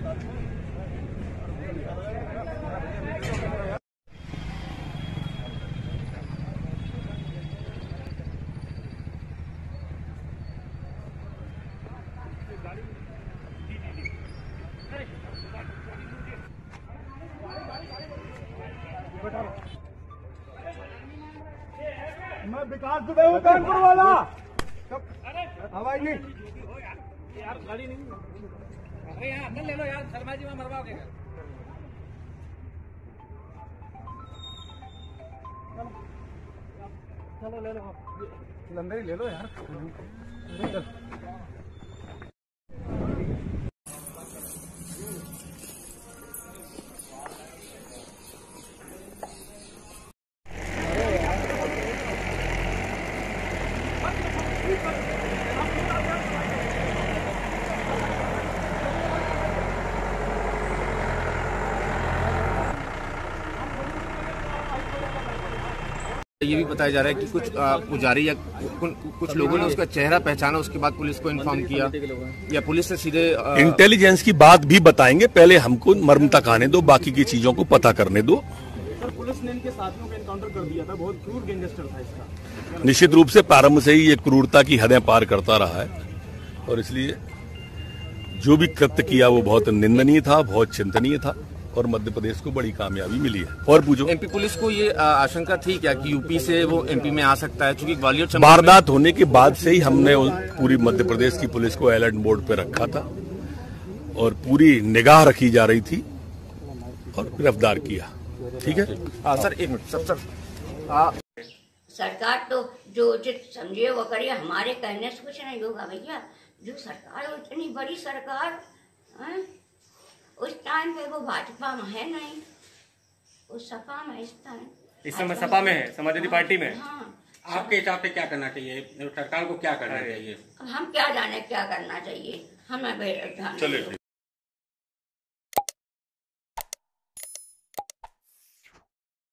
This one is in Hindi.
मैं विकास दुबे हूँ कानपुर वाला। हवाई नहीं यार, गाड़ी नहीं। अरे यहाँ अंदर ले लो यार, शर्मा जी वहाँ मरवाओगे। चलो ले लो, अंदर ही ले लो यार। ये भी बताया जा रहा है कि कुछ पुजारी या कुछ लोगों ने उसका चेहरा पहचाना, उसके बाद पुलिस को इन्फॉर्म किया या पुलिस से सीधे इंटेलिजेंस की बात भी बताएंगे, पहले हमको मर्म तक आने दो, बाकी की चीजों को पता करने दो। सर, पुलिस ने इनके साथियों का एनकाउंटर कर दिया था, बहुत क्रूर गैंगस्टर था इसका। निश्चित रूप से प्रारंभ से ही ये क्रूरता की हदें पार करता रहा है और इसलिए जो भी कृत्य किया वो बहुत निंदनीय था, बहुत चिंतनीय था और मध्य प्रदेश को बड़ी कामयाबी मिली है। और पूछो, एमपी पुलिस को ये आशंका थी क्या कि यूपी से वो एमपी में आ सकता है? क्योंकि ग्वालियर वारदात होने के बाद से ही हमने पूरी मध्य प्रदेश की पुलिस को अलर्ट मोड पे रखा था और पूरी निगाह रखी जा रही थी और गिरफ्तार किया। ठीक है सर, एक मिनट सर, सरकार तो जो उचित समझे वो करिए, हमारे कहने से कुछ नहीं होगा भैया। जो सरकार इतनी बड़ी सरकार है, उस टाइम पे वो भाजपा में है नहीं, उस सपा में इस समय सपा में है, समाजवादी पार्टी में। हाँ, आपके हिसाब से क्या करना चाहिए, सरकार को क्या करना चाहिए? हम क्या जाने क्या करना चाहिए, हमें